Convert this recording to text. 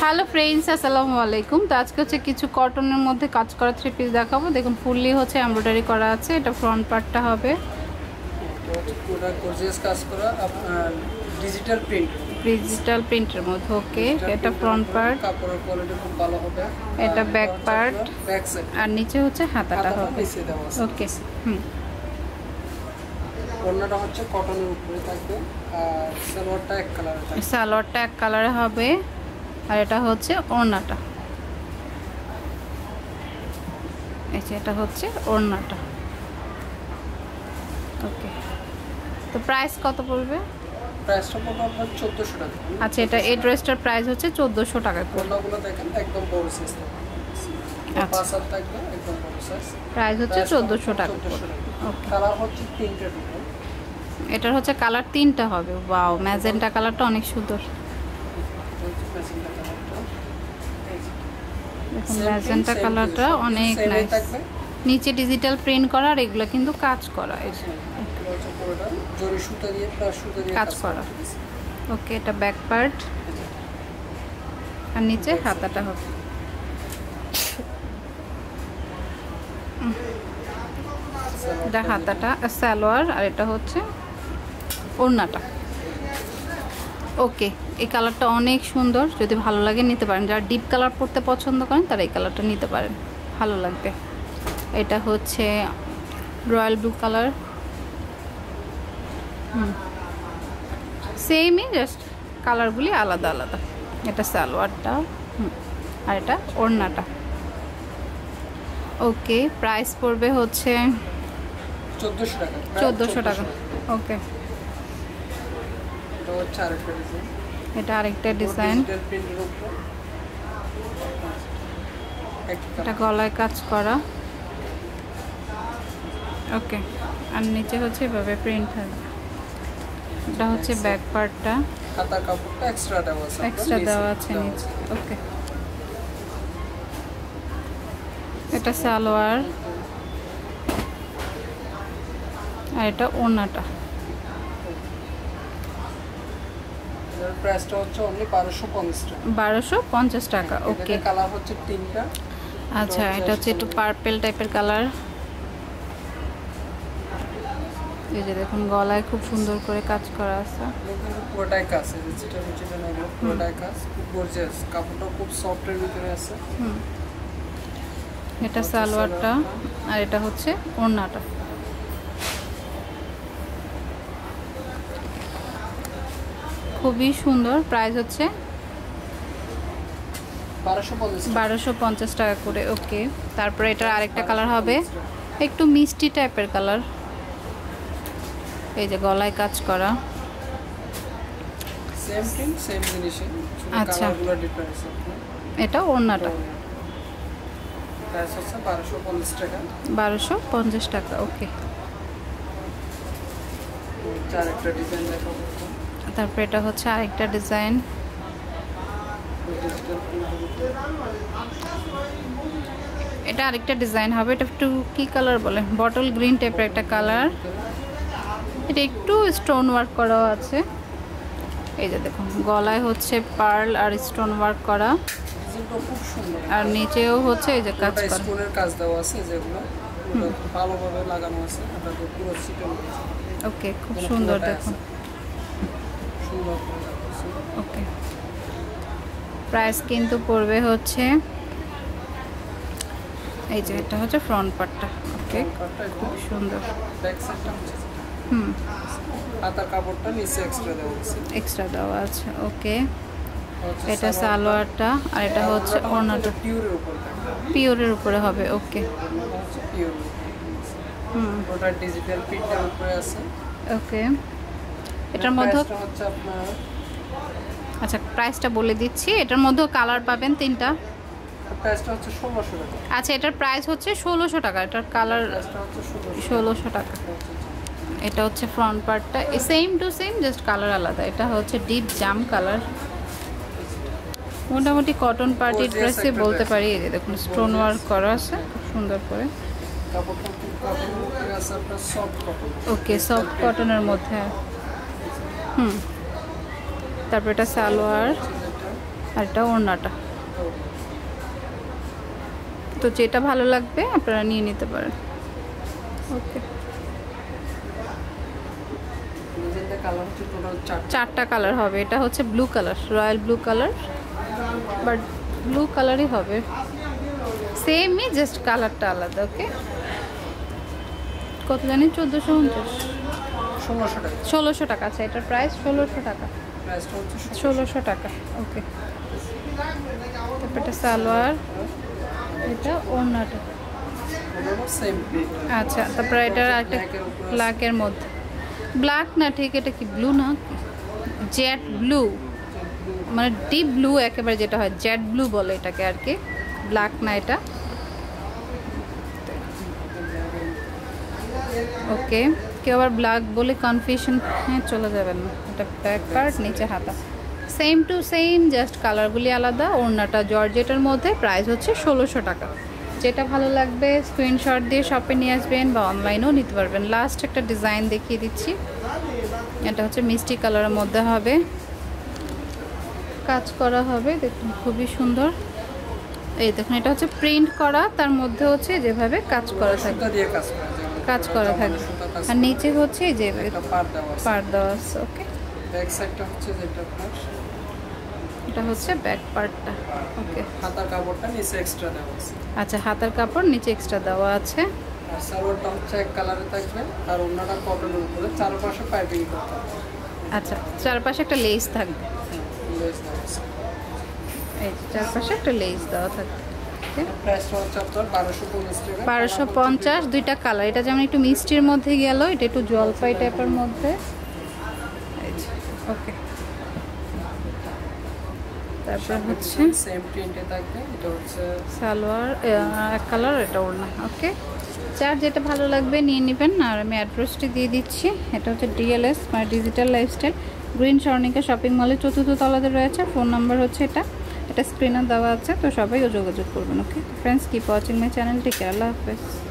Hello friends, আসসালামু আলাইকুম। তো আজকে হচ্ছে কিছু কটনের মধ্যে কাজ করা থ্রি পিস দেখাবো। দেখুন ফুললি হচ্ছে এমব্রয়ডারি করা আছে। এটা ফ্রন্ট পার্টটা হবে পুরো গর্জিয়াস কাজ করা আপনার ডিজিটাল প্রিন্টের মধ্যে। ওকে, এটা ফ্রন্ট পার্ট, কাপড়ের কোয়ালিটি খুব ভালো হবে। এটা ব্যাক পার্ট, ব্যাক সাইড আর নিচে হচ্ছে হাতাটা হবে। ওকে, ওড়নাটা হচ্ছে কটনের উপরে থাকবে আর সালোয়ারটা এক কালারে থাকবে। সালোয়ারটা এক কালারে হবে আর এটা হচ্ছে ওড়নাটা। এই যে এটা হচ্ছে ওড়নাটা। ওকে, তো প্রাইস কত পড়বে? প্রাইসটা পড়বে আপনার 1400 টাকা। আচ্ছা, এটা এই ড্রেসটার প্রাইস হচ্ছে 1400 টাকা করে। ওড়নাগুলো দেখেন একদম বড় সাইজ থাকবে। আচ্ছা, পাঁচ হাত থাকবে একদম বড় সাইজ। প্রাইস হচ্ছে 1400 টাকা। ওকে, কালার হচ্ছে তিনটা দুটো। এটার হচ্ছে কালার তিনটা হবে। ওয়াও, ম্যাজেন্টা কালারটা অনেক সুন্দর। দেখুন ম্যাজেন্টা কালারটা অনেক নাইস। নিচে ডিজিটাল প্রিন্ট করা আর এগুলো কিন্তু কাজ করা, কাজ করা। ওকে, এটা ব্যাক পার্ট আর নিচে হাতাটা হবে। এটা হাতাটা সালোয়ার আর এটা হচ্ছে ওড়নাটা। ওকে, এই কালারটা অনেক সুন্দর। যদি ভালো লাগে নিতে পারেন। যারা ডিপ কালার পরতে পছন্দ করেন তারা এই কালারটা নিতে পারেন, ভালো লাগবে। এটা হচ্ছে রয়্যাল ব্লু কালার। সেমই, জাস্ট কালারগুলি আলাদা আলাদা। এটা সালোয়ারটা আর এটা ওড়নাটা। ওকে, প্রাইস পড়বে হচ্ছে 1400 টাকা। ওকে, এটা আরেকটা ডিজাইন। এটা গলায় কাজ করা। ওকে, আর নিচে হচ্ছে এভাবে প্রিন্ট থাকবে। এটা হচ্ছে ব্যাক পার্টটা, হাতার কাপড়টা এক্সট্রা দেওয়া আছে নিচে। ওকে, এটা সালোয়ার আর এটা ওড়নাটা। প্রাইসটা হচ্ছে অনলি 1250 টাকা। 1250 টাকা। ওকে, কালার হচ্ছে তিনটা। আচ্ছা, এটা হচ্ছে একটু পার্পল টাইপের কালার। এই যে দেখুন গলায় খুব সুন্দর করে কাজ করা আছে। পুরোটাই কাজ, পুরোটাই কাজ, খুব গর্জিয়াস। কাপড়টা খুব সফট এর ভিতরে আছে। এটা সালোয়ারটা আর এটা হচ্ছে ওড়নাটা। খুবই সুন্দর। প্রাইস হচ্ছে 1250 টাকা করে। ওকে, তারপরে এটার আরেকটা কালার হবে একটু মিষ্টি টাইপের কালার। এই যে গলায় কাজ করা। আচ্ছা, এটা ওড়নাটা। 1250 টাকা। ওকে, তারপরে এটা হচ্ছে আরেকটা ডিজাইন। এটা আরেকটা ডিজাইন হবে। এটা একটু কি কালার বলে, বটল গ্রিন টাইপের একটা কালার। এটা একটু স্টোন ওয়ার্ক করা আছে। এই যে দেখুন গলায় হচ্ছে পার্ল আর স্টোন ওয়ার্ক করা, আর নিচেও হচ্ছে এই যে কাজ করা, স্টোনের কাজ দেওয়া আছে, যেগুলো ভালোভাবে লাগানো আছে। আপনাদের পুরো সিস্টেম। ওকে, খুব সুন্দর দেখুন। ওকে, প্রাইস কিন্তু পড়বে হচ্ছে, এই যে এটা হচ্ছে ফ্রন্ট পার্টটা। ওকে, খুব সুন্দর। হাতার কাপড়টা নিচে এক্সট্রা দেওয়া আছে। ওকে, এটা সালোয়ারটা আর এটা হচ্ছে ওড়নাটা। পিওরের উপরে হবে। ওকে, ওটা ডিজিটাল প্রিন্টের উপরে আছে। ওকে, এটার মধ্যে হচ্ছে আপনার, আচ্ছা প্রাইসটা বলে দিচ্ছি। এটার মধ্যেও কালার পাবেন তিনটা। প্রাইসটা হচ্ছে 1600 টাকা। আচ্ছা, এটার প্রাইস হচ্ছে 1600 টাকা। এটার কালার 1600 টাকা। এটা হচ্ছে ফ্রন্ট পার্টটা, same to same, just colour আলাদা। এটা হচ্ছে ডিপ জাম কালার। মোটামুটি কটন পার্টি ড্রেসে বলতে পারি। এই যে দেখুন স্টোন ওয়ার্ক করা আছে খুব সুন্দর করে। ওকে, সফট কটনের মধ্যে। তারপর এটা সালোয়ার, আর এটা ওড়নাটা। তো যেটা ভালো লাগবে আপনারা নিয়ে নিতে পারেন। ওকে, চারটা কালার হবে। এটা হচ্ছে blue colour, royal blue colour, but blue কালারই হবে, সেমই, জাস্ট কালারটা আলাদা। ওকে, কত জানি 1450, 1600 টাকা। আচ্ছা, এটার প্রাইস 1600 টাকা, 1600 টাকা। ওকে, তারপর এটা সালোয়ার, এটা ওড়নাটা। আচ্ছা, তারপরে এটা একটা ব্ল্যাকের মধ্যে, ব্ল্যাক না ঠিক, এটা কি ব্লু না, জেট ব্লু, মানে ডিপ ব্লু একেবারে, যেটা হয় জেট ব্লু বলে এটাকে আর কি, ব্ল্যাক না এটা। ওকে, কেউ আবার ব্ল্যাক বলে কনফিউশন চলে যাবেন না। এটা ব্যাক পার্ট, নিচে হাতা, সেম টু সেম, জাস্ট কালারগুলি আলাদা। ওড়নাটা জর্জেটের মধ্যে, প্রাইস হচ্ছে 1600 টাকা। যেটা ভালো লাগবে স্ক্রিনশট দিয়ে শপে নিয়ে আসবেন বা অনলাইনেও নিতে পারবেন। লাস্ট একটা ডিজাইন দেখিয়ে দিচ্ছি, এটা হচ্ছে মিষ্টি কালারের মধ্যে হবে, কাজ করা হবে, দেখুন খুবই সুন্দর। এই দেখুন, এটা হচ্ছে প্রিন্ট করা, তার মধ্যে হচ্ছে যেভাবে কাজ করা থাকে, কাজ করা থাকে, আর নিচে হচ্ছে যে পার দেওয়া আছে। ওকে, ব্যাক সাইডটা হচ্ছে যেটা এটা হচ্ছে ব্যাক পার্টটা। ওকে, হাতার কাপড়টা নিচে এক্সট্রা দেওয়া আছে। আচ্ছা, হাতার কাপড় নিচে এক্সট্রা দেওয়া আছে। আর সালোয়ারটা হচ্ছে এক কালারে থাকবে, আর ওড়নাটা কটনের উপরে, চারপাশে পাইপিং করতে হবে। আচ্ছা, চারপাশে একটা লেস থাকবে, লেস দেওয়া আছে। এই চারপাশে একটা লেস দেওয়া থাকবে। প্রাইসটা হচ্ছে আপনার 1250 টাকা। 1250, দুইটা কালার। এটা যেমন একটু মিষ্টির মধ্যে গেল, এটা একটু জলপাই টাইপের মধ্যে। ওকে, তারপর হচ্ছে সেম প্রিন্টে থাকবে, এটা হচ্ছে সালোয়ার, এক কালার, এটা ওড়না। ওকে, যার যেটা ভালো লাগবে নিয়ে নেবেন। আর আমি অ্যাড্রেসটি দিয়ে দিচ্ছি, এটা হচ্ছে ডিএলএস মানে digital lifestyle, green Swarnika shopping মলের 4র্থ তলাতে রয়েছে। ফোন নাম্বার হচ্ছে এটা স্ক্রিনে দেওয়া আছে, তো সবাই যোগাযোগ করবেন। Okay friends, keep watching my channel, take care, আল্লাহ হাফেজ।